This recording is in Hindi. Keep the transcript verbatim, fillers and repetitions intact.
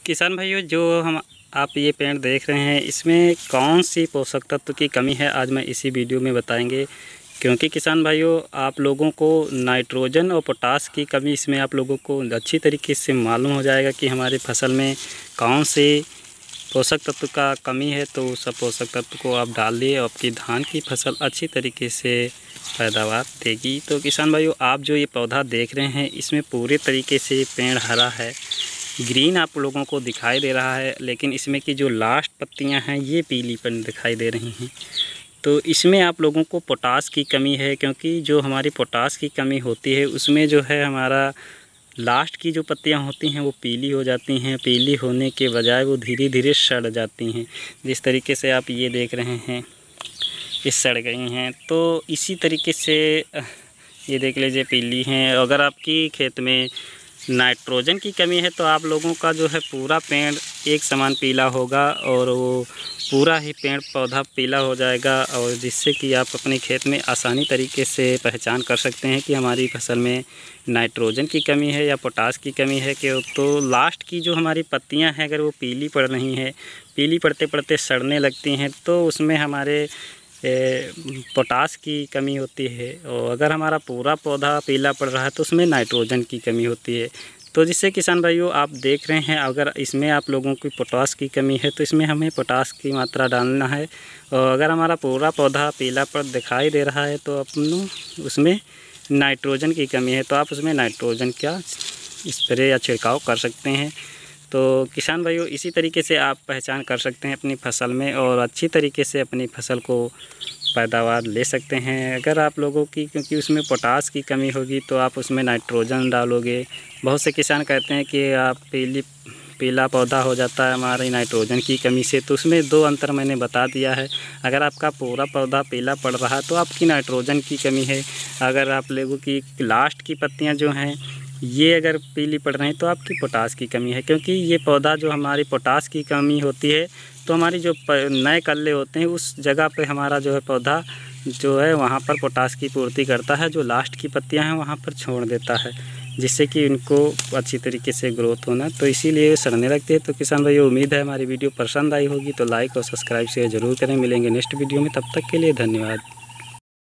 किसान भाइयों, जो हम आप ये पेड़ देख रहे हैं, इसमें कौन सी पोषक तत्व की कमी है आज मैं इसी वीडियो में बताएंगे। क्योंकि किसान भाइयों, आप लोगों को नाइट्रोजन और पोटास की कमी इसमें आप लोगों को अच्छी तरीके से मालूम हो जाएगा कि हमारी फसल में कौन से पोषक तत्व का कमी है। तो उस पोषक तत्व को आप डाल दिए, आपकी धान की फसल अच्छी तरीके से पैदावार देगी। तो किसान भाइयों, आप जो ये पौधा देख रहे हैं, इसमें पूरे तरीके से पेड़ हरा है, ग्रीन आप लोगों को दिखाई दे रहा है, लेकिन इसमें की जो लास्ट पत्तियां हैं ये पीलीपन दिखाई दे रही हैं। तो इसमें आप लोगों को पोटास की कमी है, क्योंकि जो हमारी पोटास की कमी होती है उसमें जो है हमारा लास्ट की जो पत्तियां होती हैं वो पीली हो जाती हैं। पीली होने के बजाय वो धीरे धीरे सड़ जाती हैं। जिस तरीके से आप ये देख रहे हैं, ये सड़ गई हैं। तो इसी तरीके से ये देख लीजिए, पीली हैं। अगर आपकी खेत में नाइट्रोजन की कमी है तो आप लोगों का जो है पूरा पेड़ एक समान पीला होगा और वो पूरा ही पेड़ पौधा पीला हो जाएगा, और जिससे कि आप अपने खेत में आसानी तरीके से पहचान कर सकते हैं कि हमारी फसल में नाइट्रोजन की कमी है या पोटास की कमी है। कि तो लास्ट की जो हमारी पत्तियां हैं, अगर वो पीली पड़ रही हैं, पीली पड़ते पड़ते सड़ने लगती हैं, तो उसमें हमारे पोटास की कमी होती है। और अगर हमारा पूरा पौधा पीला पड़ रहा है तो उसमें नाइट्रोजन की कमी होती है। तो जिससे किसान भाइयों, आप देख रहे हैं, अगर इसमें आप लोगों की पोटास की कमी है तो इसमें हमें पोटास की मात्रा डालना है। और अगर हमारा पूरा पौधा पीला पड़ दिखाई दे रहा है तो अपन उसमें नाइट्रोजन की कमी है, तो आप उसमें नाइट्रोजन का स्प्रे या छिड़काव कर सकते हैं। तो किसान भाइयों, इसी तरीके से आप पहचान कर सकते हैं अपनी फसल में, और अच्छी तरीके से अपनी फसल को पैदावार ले सकते हैं। अगर आप लोगों की, क्योंकि उसमें पोटास की कमी होगी तो आप उसमें नाइट्रोजन डालोगे। बहुत से किसान कहते हैं कि आप पीली पीला पौधा हो जाता है हमारी नाइट्रोजन की कमी से। तो उसमें दो अंतर मैंने बता दिया है। अगर आपका पूरा पौधा पीला पड़ रहा है तो आपकी नाइट्रोजन की कमी है। अगर आप लोगों की लास्ट की पत्तियां जो हैं ये अगर पीली पड़ रही हैं तो आपकी पोटास की कमी है। क्योंकि ये पौधा जो हमारी पोटास की कमी होती है तो हमारी जो नए कल्ले होते हैं उस जगह पे हमारा जो है पौधा जो है वहाँ पर पोटास की पूर्ति करता है। जो लास्ट की पत्तियाँ हैं वहाँ पर छोड़ देता है, जिससे कि इनको अच्छी तरीके से ग्रोथ होना, तो इसीलिए सड़ने लगते हैं। तो किसान भाई, उम्मीद है हमारी वीडियो पसंद आई होगी, तो लाइक और सब्सक्राइब शेयर ज़रूर करें। मिलेंगे नेक्स्ट वीडियो में, तब तक के लिए धन्यवाद।